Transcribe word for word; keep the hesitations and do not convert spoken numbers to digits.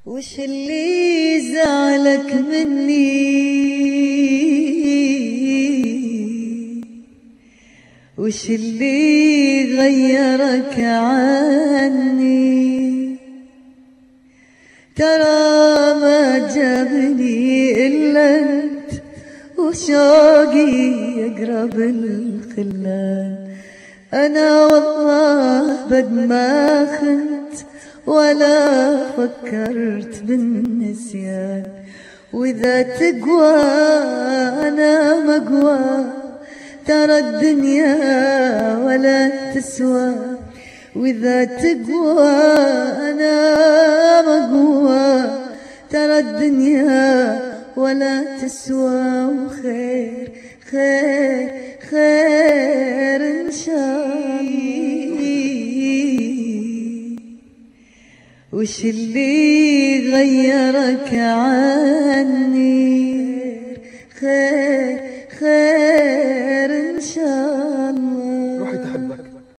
وش اللي زعلك مني؟ وش اللي غيرك عني؟ ترى ما جابني إلا أنت وشوقي يقرب الخلان. أنا والله بد ما خنت ولا فكرت بالنسيان، وإذا تقوى أنا مقوى ترى الدنيا ولا تسوى. وإذا تقوى أنا مقوى ترى الدنيا ولا تسوى. وخير خير خير إن شاء الله. وش اللي غيرك عني؟ خير خير